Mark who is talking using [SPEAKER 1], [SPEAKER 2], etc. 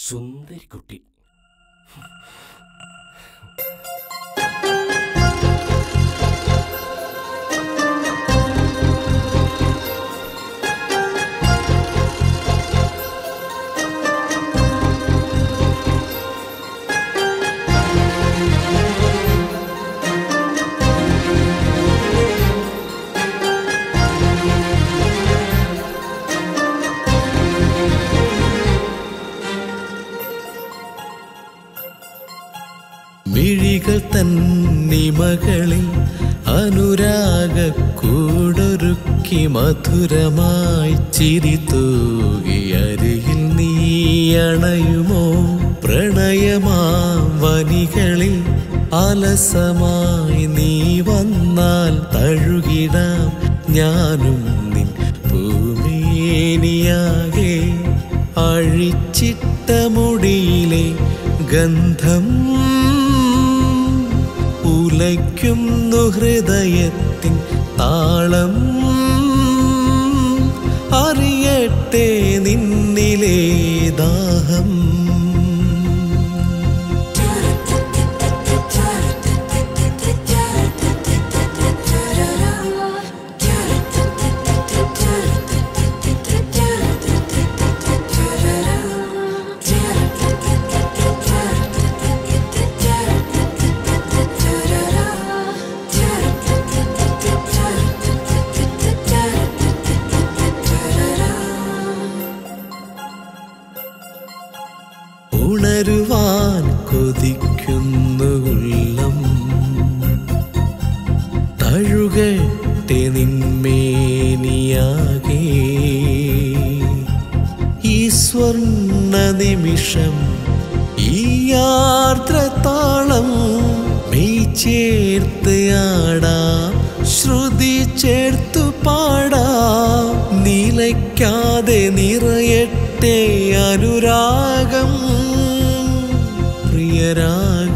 [SPEAKER 1] സുന്ദരിക്കുട്ടി.
[SPEAKER 2] മിഴികൾ തന്നിമകളിൽ അനുരാഗക്കൂടൊരുക്കി മധുരമായി ചിരി തൂകി അരികിൽ നീ അണയുമോ? പ്രണയമാം വനികളിൽ അലസമായി നീ വന്നാൽ തഴുകിടാം ഞാനും നിൻ പൂമേനിയാകെ. അഴിച്ചിട്ട മുടിയിലെ ഗന്ധം ഉലയ്ക്കുന്നു ഹൃദയത്തിൻ താളം. അറിയട്ടെ നിന്നിലെ ദാഹം. ഉണരുവാൻ കൊതിക്കുന്നു ഉള്ളം. തഴുകട്ടെ നിന്മേനിയാകെ. ഈ സ്വർണ്ണ നിമിഷം ഈ ആർദ്രതാളം മെയ് ചേർത്ത് ആടാം, ശ്രുതി ചേർത്തു പാടാം. നിലയ്ക്കാതെ നിറയട്ടെ അനുരാഗം പ്രിയരാ.